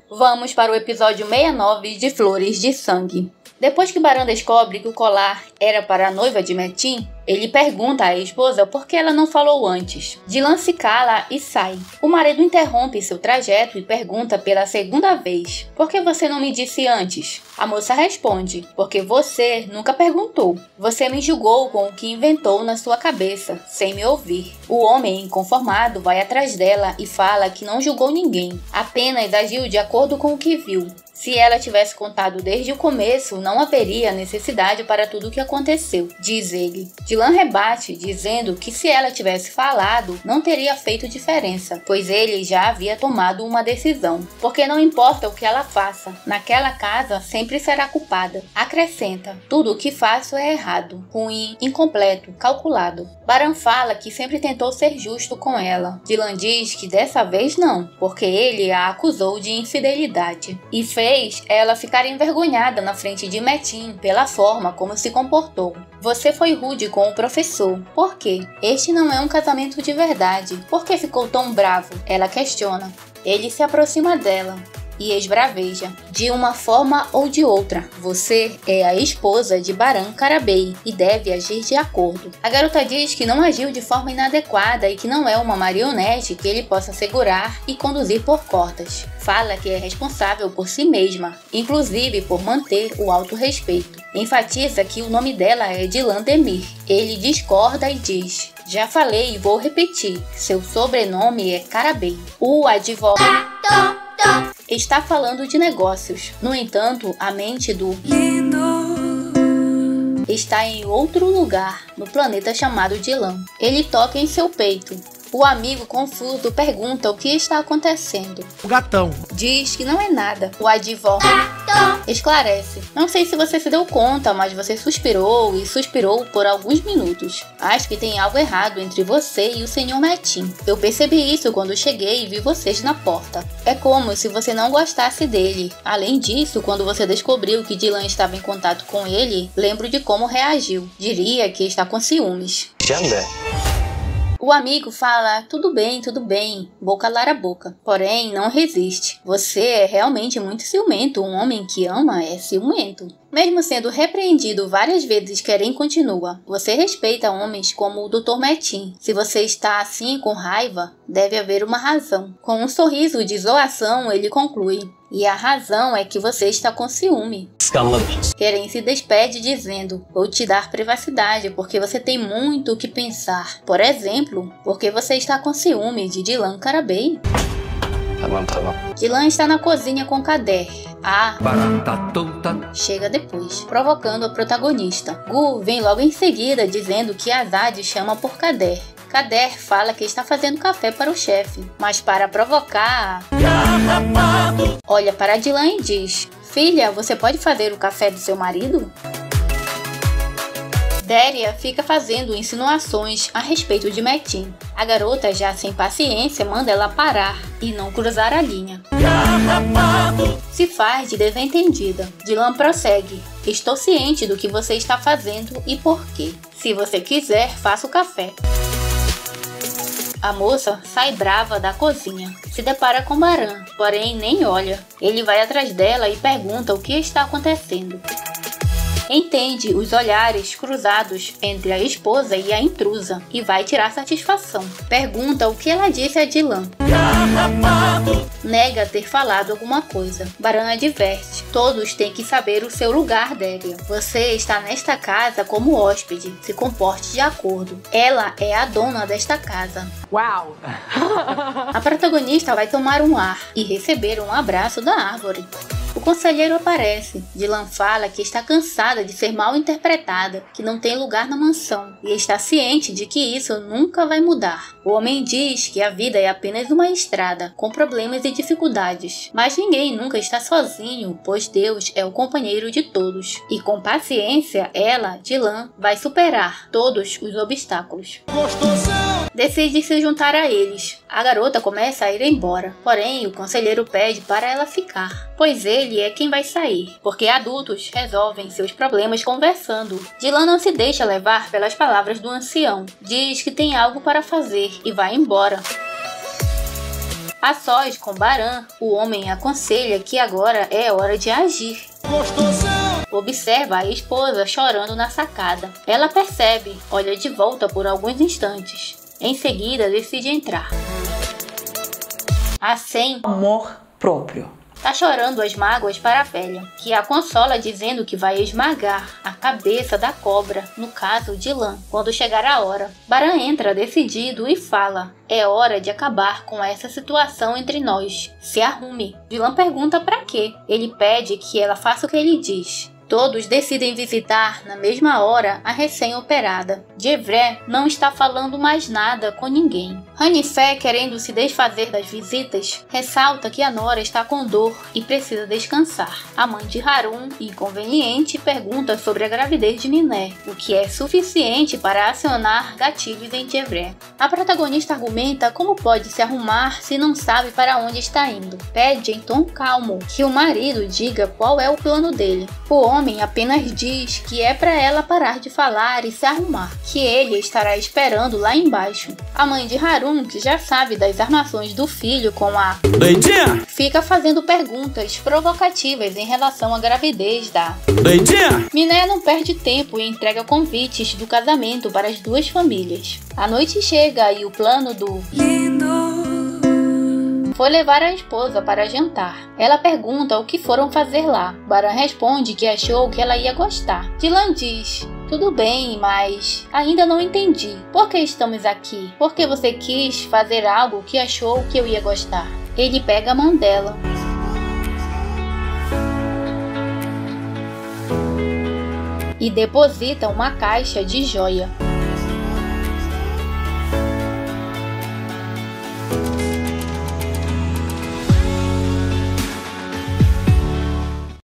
Vamos para o episódio 69 de Flores de Sangue. Depois que Baran descobre que o colar era para a noiva de Metin, ele pergunta à esposa por que ela não falou antes. Dylan se cala e sai. O marido interrompe seu trajeto e pergunta pela segunda vez: "Por que você não me disse antes?" A moça responde: "Porque você nunca perguntou. Você me julgou com o que inventou na sua cabeça, sem me ouvir." O homem inconformado vai atrás dela e fala que não julgou ninguém, apenas agiu de acordo com o que viu. Se ela tivesse contado desde o começo, não haveria necessidade para tudo o que aconteceu, diz ele. Dylan rebate, dizendo que se ela tivesse falado, não teria feito diferença, pois ele já havia tomado uma decisão. Porque não importa o que ela faça, naquela casa sempre será culpada. Acrescenta: "Tudo o que faço é errado, ruim, incompleto, calculado." Baran fala que sempre tentou ser justo com ela. Dylan diz que dessa vez não, porque ele a acusou de infidelidade e fez ela ficar envergonhada na frente de Metin pela forma como se comportou. "Você foi rude com o professor. Por quê? Este não é um casamento de verdade. Por que ficou tão bravo?" Ela questiona. Ele se aproxima dela e esbraveja: "De uma forma ou de outra, você é a esposa de Baran Karabey e deve agir de acordo." A garota diz que não agiu de forma inadequada e que não é uma marionete que ele possa segurar e conduzir por cordas. Fala que é responsável por si mesma, inclusive por manter o autorrespeito. Enfatiza que o nome dela é Dylan Demir. Ele discorda e diz: "Já falei e vou repetir, seu sobrenome é Karabey." O advogado está falando de negócios. No entanto, a mente do lindo está em outro lugar, no planeta chamado Dylan. Ele toca em seu peito. O amigo confuso pergunta o que está acontecendo. O gatão diz que não é nada. O advogado esclarece: "Não sei se você se deu conta, mas você suspirou e suspirou por alguns minutos. Acho que tem algo errado entre você e o Sr. Metin. Eu percebi isso quando cheguei e vi vocês na porta. É como se você não gostasse dele. Além disso, quando você descobriu que Dylan estava em contato com ele, lembro de como reagiu. Diria que está com ciúmes." O amigo fala: tudo bem, vou calar a boca." Porém, não resiste. "Você é realmente muito ciumento. Um homem que ama é ciumento." Mesmo sendo repreendido várias vezes, Keren continua: "Você respeita homens como o Dr. Metin. Se você está assim com raiva, deve haver uma razão." Com um sorriso de zoação, ele conclui: "E a razão é que você está com ciúme." Keren se despede dizendo: "Vou te dar privacidade porque você tem muito o que pensar. Por exemplo, porque você está com ciúme de Dylan Karabey." Dylan está na cozinha com Kader. Chega depois, provocando a protagonista. Gu vem logo em seguida dizendo que Azad chama por Kader. Kader fala que está fazendo café para o chefe, mas para provocar, olha para Dylan e diz: "Filha, você pode fazer o café do seu marido?" Deria fica fazendo insinuações a respeito de Metin. A garota, já sem paciência, manda ela parar e não cruzar a linha. Se faz de desentendida. Dylan prossegue: "Estou ciente do que você está fazendo e por quê. Se você quiser, faça o café." A moça sai brava da cozinha. Se depara com Baran, porém nem olha. Ele vai atrás dela e pergunta o que está acontecendo. Entende os olhares cruzados entre a esposa e a intrusa e vai tirar satisfação. Pergunta o que ela disse a Dylan. Nega ter falado alguma coisa. Baran adverte: "Todos têm que saber o seu lugar, Deria. Você está nesta casa como hóspede. Se comporte de acordo. Ela é a dona desta casa." Uau! A protagonista vai tomar um ar e receber um abraço da árvore. O conselheiro aparece. Dylan fala que está cansada de ser mal interpretada, que não tem lugar na mansão e está ciente de que isso nunca vai mudar. O homem diz que a vida é apenas uma estrada, com problemas e dificuldades, mas ninguém nunca está sozinho, pois Deus é o companheiro de todos. E com paciência, ela, Dylan, vai superar todos os obstáculos. Decide se juntar a eles. A garota começa a ir embora, porém o conselheiro pede para ela ficar, pois ele é quem vai sair, porque adultos resolvem seus problemas conversando. Dylan não se deixa levar pelas palavras do ancião, diz que tem algo para fazer e vai embora. A sós com Baran, o homem aconselha que agora é hora de agir. Observa a esposa chorando na sacada. Ela percebe, olha de volta por alguns instantes. Em seguida, decide entrar. A Sem, amor próprio, tá chorando as mágoas para a velha, que a consola dizendo que vai esmagar a cabeça da cobra, no caso de Lan, quando chegar a hora. Baran entra decidido e fala: é hora de acabar com essa situação entre nós. Se arrume. Dylan pergunta para quê. Ele pede que ela faça o que ele diz. Todos decidem visitar na mesma hora a recém-operada. Jevre não está falando mais nada com ninguém. Hanifé, querendo se desfazer das visitas, ressalta que a nora está com dor e precisa descansar. A mãe de Harun, inconveniente, pergunta sobre a gravidez de Miné, o que é suficiente para acionar gatilhos em Jevre. A protagonista argumenta como pode se arrumar se não sabe para onde está indo. Pede em tom calmo que o marido diga qual é o plano dele. O homem apenas diz que é para ela parar de falar e se arrumar, que ele estará esperando lá embaixo. A mãe de Harun, que já sabe das armações do filho com a Leitinha, fica fazendo perguntas provocativas em relação à gravidez da Leitinha. Miné não perde tempo e entrega convites do casamento para as duas famílias. A noite chega e o plano do foi levar a esposa para jantar. Ela pergunta o que foram fazer lá. Baran responde que achou que ela ia gostar. Dylan diz: tudo bem, mas ainda não entendi. Por que estamos aqui? Por que você quis fazer algo que achou que eu ia gostar? Ele pega a mão dela. E deposita uma caixa de joia.